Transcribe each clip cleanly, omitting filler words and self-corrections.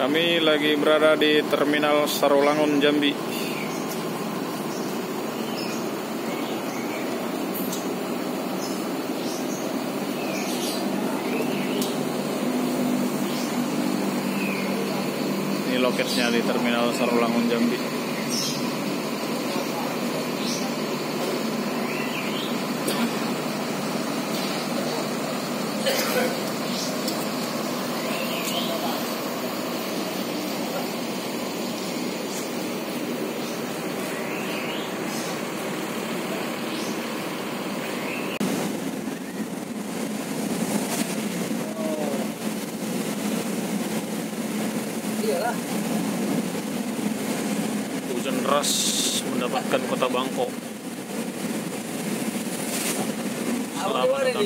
Kami lagi berada di Terminal Sarolangun, Jambi. Ini loketnya di Terminal Sarolangun, Jambi. Hujan deras mendapatkan Kota Bangkok. Selamat datang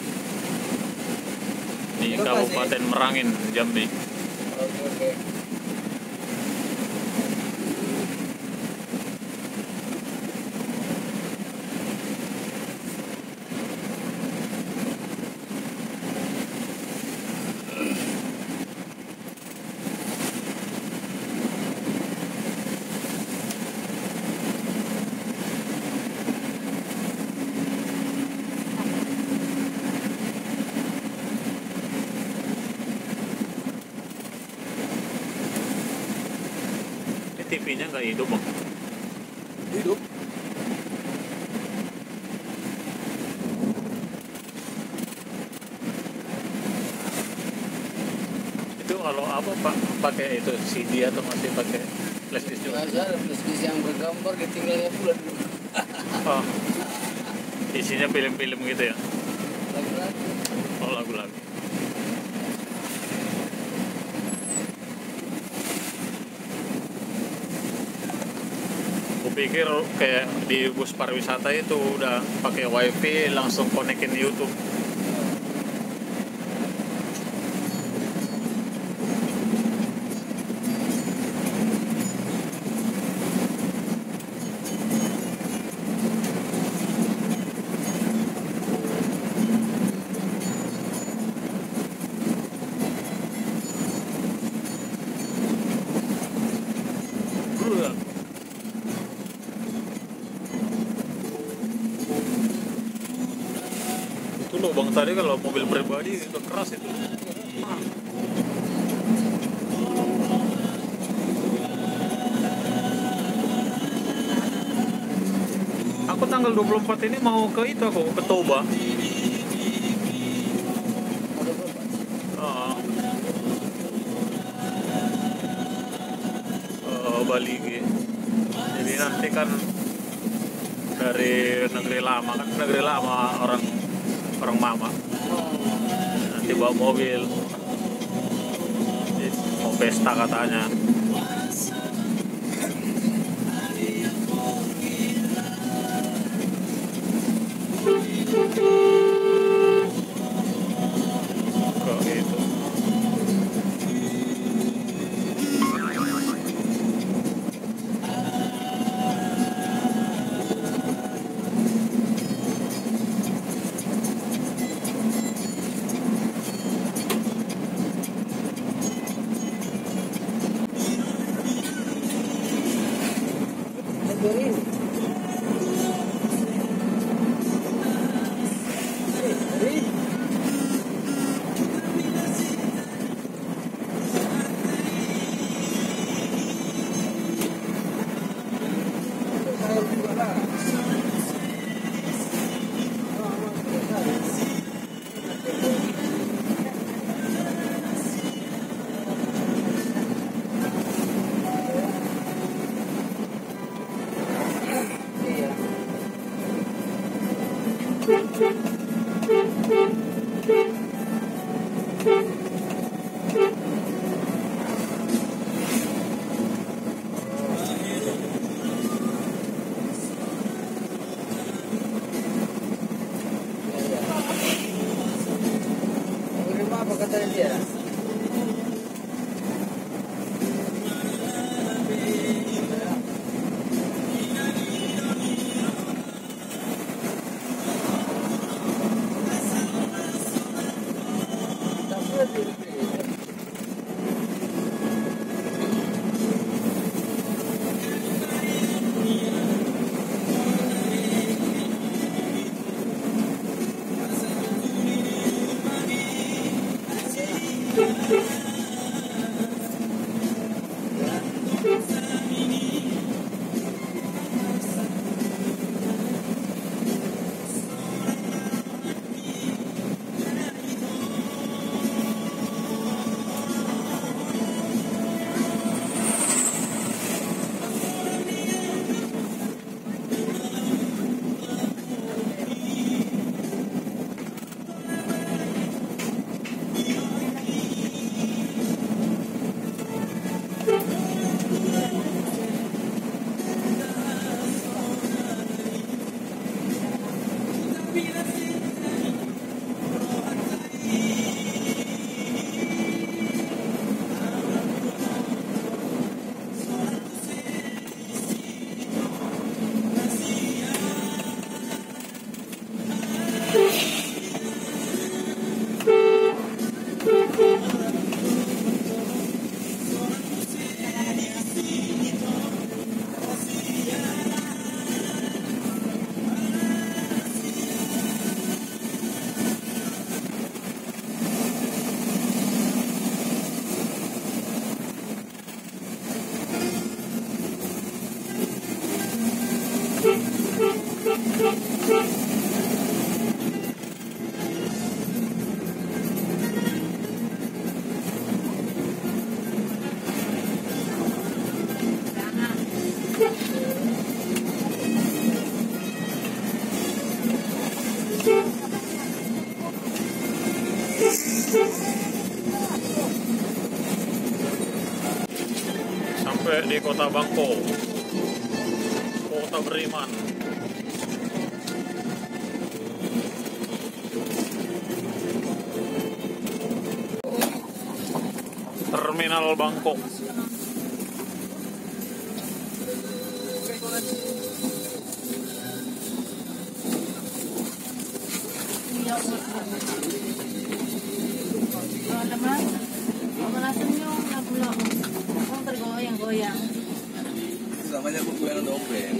di Kabupaten Merangin, Jambi. Oke. TV-nya nggak hidup, Bang? Hidup. Itu kalau apa Pak? Pakai itu CD atau masih pakai flash disk juga? Biasa ada flash disk yang bergambar ketinggalannya bulan. Oh, isinya film-film gitu ya? Lagi-lagi. Oh, lagu-lagu. Pikir kayak di bus pariwisata itu udah pakai wifi langsung konekin YouTube. Itu loh Bang, tadi kalau mobil pribadi itu keras itu. Aku tanggal 24 ini mau ke itu, aku ke Toba. Bali gitu. Jadi nanti kan dari negeri lama, kan negeri lama orang mama. Nanti bawa mobil. Mau pesta katanya. Kok gitu. Apa kata dia? Sampai di Kota Bangko, Kota Beriman. Terminal Bangkok. Naman, malasan yung lagu-lagu. Kung tergoyang-goyang. Namanya pembuatan dobel.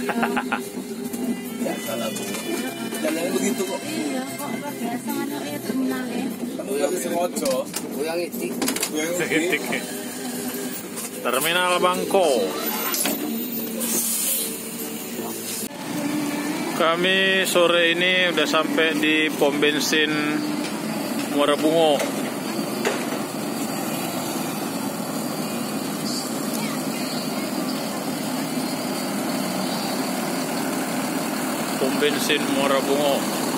Ya salah bu. Jalannya begitu kok. Iya, kok biasa ano ya terminalnya. Goyang sengojo. Goyang itik. Goyang itik. Terminal Bangko. Kami sore ini udah sampai di pom bensin Muara Bungo. Pom bensin Muara Bungo.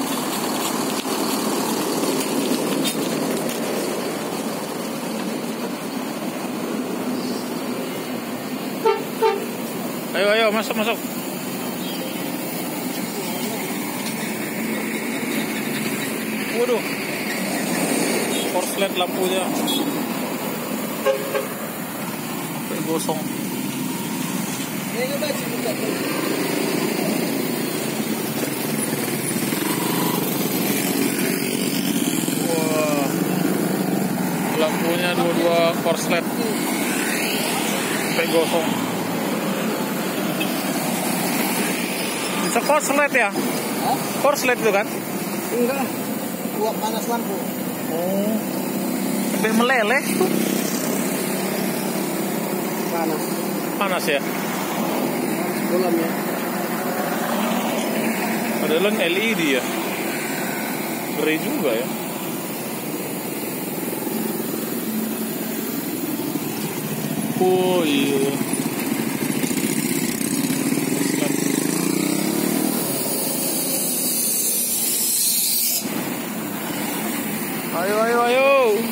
Ayo, ayo, masuk, masuk. Waduh, korslet lampunya gosong. Wah, lampunya dua-dua korslet sampai gosong. Bisa korslet ya? Hah? Korslet itu kan? Enggak. Uap panas lampu. Oh, sampai meleleh tuh. Panas. Panas ya? Bolamnya. Padahal LED ya. Ngeri juga ya. Oh iya. Ayo, ayo, ayo.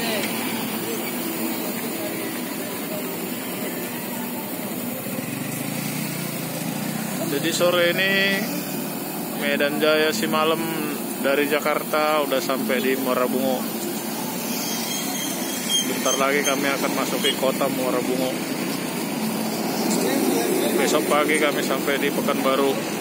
Jadi sore ini Medan Jaya Simalem dari Jakarta udah sampai di Muara Bungo. Bentar lagi kami akan masuk ke kota Muara Bungo. Besok pagi kami sampai di Pekanbaru.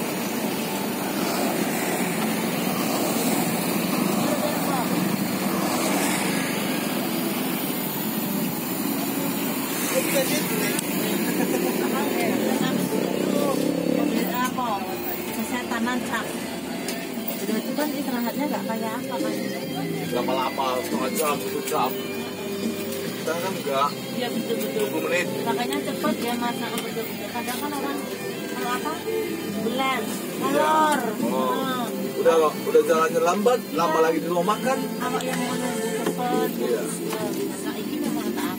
Kesehatan cak. Udah itu kan istirahatnya nggak kayak apa kan? Lama-lama setengah jam, 1 jam. Kita kan enggak. Iya betul-betul. 20 menit. Makanya cepet ya masak betul-betul. Kadang kan orang kalau apa? Blend, molor. Oh. Udah jalannya lambat, lama lagi di rumah makan. Kalau yang mau nunggu cepet, Iya. nah ini memang tak.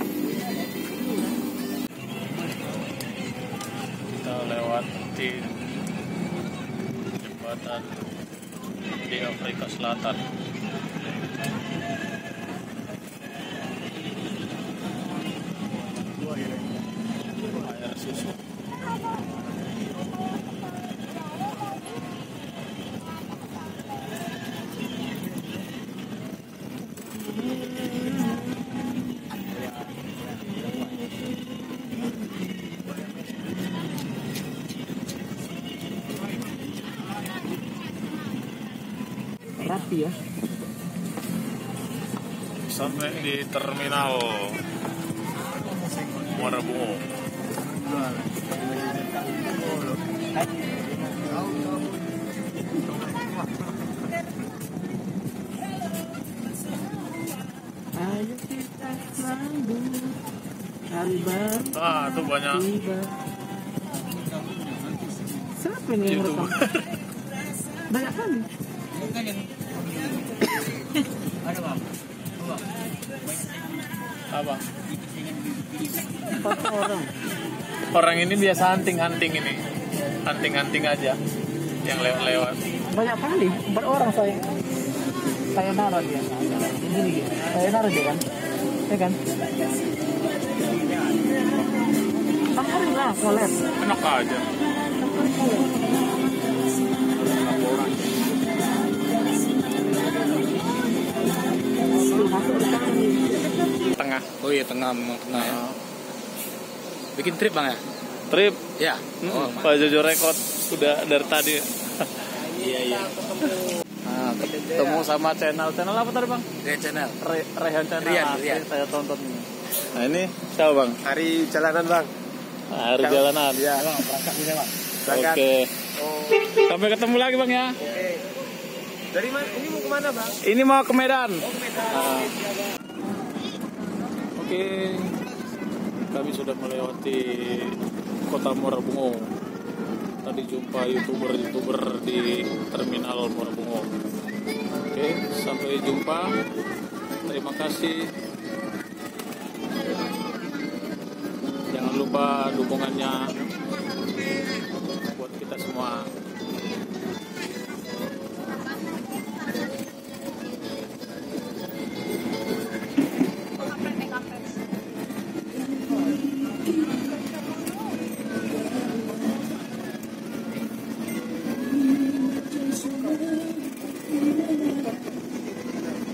Kita lewati jembatan di Afrika Selatan. Air susu. Rapi ya. Sampai di terminal Muara Bungo. Ayo kita sambut hari baru. Ah, tuh banyak Tiba. Siapa ini yang rekam? YouTuber. Banyak kali. Apa? 4 orang. Orang ini biasa hunting-hunting ini. Hunting-hunting aja yang lewat-lewat. Banyak kali. 4 orang saya. sayonara dia. Sayonara dia kan? Ya kan? Tahan lah, kolet. Enak aja. Tengah. Oh iya, tengah, memang tengah ya. Bikin trip bang ya? Trip. Ya. Pak Jojo rekod udah dari tadi. Iya. Nah, ketemu sama channel apa tadi bang? Red channel. Rehan channel. Rian. Saya tonton ini. Nah ini siapa bang? Hari jalanan bang. Hari jalanan. Iya bang, berangkat ini bang. Oke. Sampai ketemu lagi bang ya. Oke. Dari mana? Ini mau kemana bang? Ini mau ke Medan. Oke. Kami sudah melewati kota Muara Bungo. Tadi jumpa youtuber di terminal Muara Bungo. Oke, sampai jumpa. Terima kasih. Jangan lupa dukungannya buat kita semua.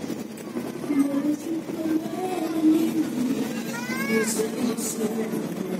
Yes,